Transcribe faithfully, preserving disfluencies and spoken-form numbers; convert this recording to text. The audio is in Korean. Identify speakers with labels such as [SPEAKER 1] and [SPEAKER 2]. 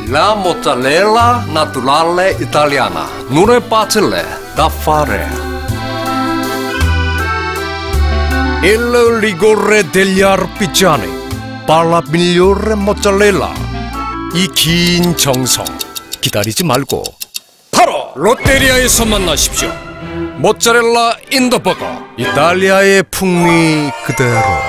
[SPEAKER 1] La mozzarella naturale italiana. Non è facile da fare. Il rigore degli artigiani. 발라 migliore 모짜렐라. 이 긴 정성 기다리지 말고 바로 롯데리아에서 만나십시오. 모짜렐라 인더버거. 이탈리아의 풍미 그대로.